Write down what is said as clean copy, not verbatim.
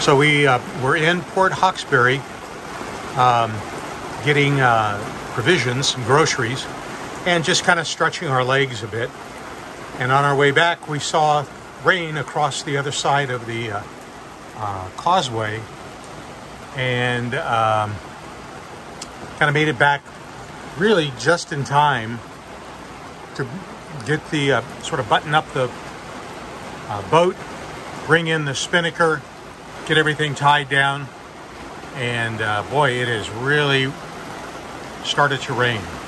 So we were in Port Hawksberry getting provisions, some groceries, and just kind of stretching our legs a bit. And on our way back, we saw rain across the other side of the causeway, and kind of made it back really just in time to get the sort of button up the boat, bring in the spinnaker, get everything tied down, and boy, it has really started to rain.